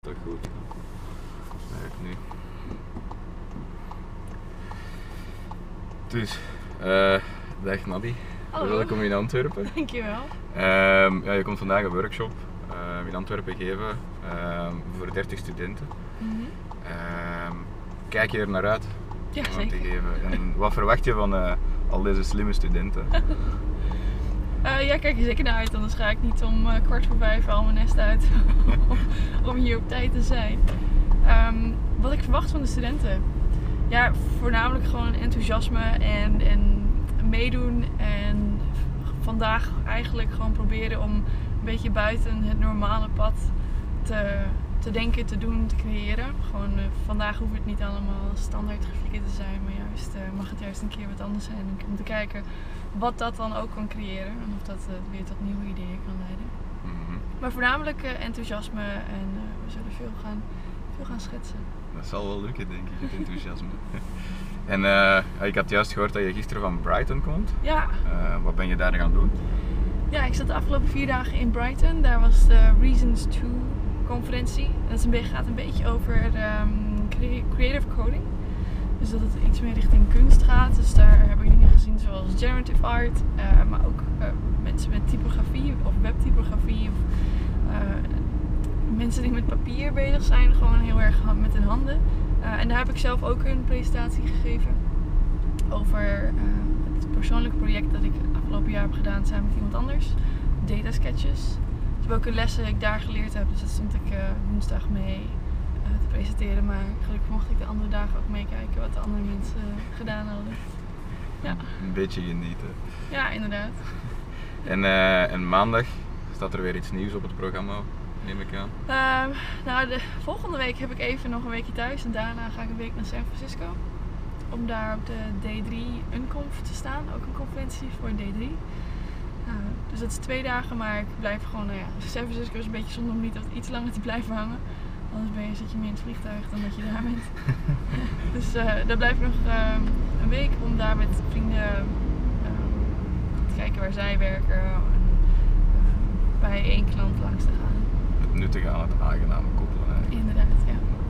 Toch goed. Merk nu. Dus, dag Nadie. Hallo. Welkom in Antwerpen. Dankjewel. Ja, je komt vandaag een workshop in Antwerpen geven voor 30 studenten. Kijk je er naar uit Ja, om zeker. te geven? En wat verwacht je van al deze slimme studenten? Ja, kijk er zeker naar uit, anders ga ik niet om 4:15 al mijn nest uit om hier op tijd te zijn. Wat ik verwacht van de studenten? Ja, voornamelijk gewoon enthousiasme en meedoen en vandaag eigenlijk gewoon proberen om een beetje buiten het normale pad te denken, te doen, te creëren. Gewoon vandaag hoeft het niet allemaal standaard geflikkerd te zijn, maar mag het juist een keer wat anders zijn om te kijken wat dat dan ook kan creëren en of dat weer tot nieuwe ideeën kan leiden. Maar voornamelijk enthousiasme en we zullen veel gaan schetsen. Dat zal wel lukken, denk ik, het enthousiasme. En ik had juist gehoord dat je gisteren van Brighton komt. Ja. Wat ben je daar gaan doen? Ja, ik zat de afgelopen 4 dagen in Brighton. Daar was de Reasons To conferentie. Dat gaat een beetje over creative coding. Dus dat het iets meer richting kunst gaat. Dus daar heb ik dingen gezien zoals generative art, maar ook mensen met typografie of webtypografie. Of mensen die met papier bezig zijn, gewoon heel erg met hun handen. En daar heb ik zelf ook een presentatie gegeven over het persoonlijke project dat ik afgelopen jaar heb gedaan samen met iemand anders. Data sketches. Dus welke lessen ik daar geleerd heb. Dus dat stond ik woensdag mee te presenteren. Maar gelukkig mocht ik de andere dagen ook meekijken wat de andere mensen gedaan hadden. Ja. Een beetje genieten. Ja, inderdaad. En maandag staat er weer iets nieuws op het programma, neem ik aan. Nou, de volgende week heb ik even nog een weekje thuis en daarna ga ik een week naar San Francisco. Om daar op de D3 Unconf te staan, ook een conferentie voor D3. Dus dat is 2 dagen, maar ik blijf gewoon, San Francisco is een beetje zonde om niet iets langer te blijven hangen. Anders zit je meer in het vliegtuig dan dat je daar bent. Dus daar blijf ik nog een week om daar met vrienden te kijken waar zij werken. En bij één klant langs te gaan. Het nuttige aan het aangename koppelen. Inderdaad, ja.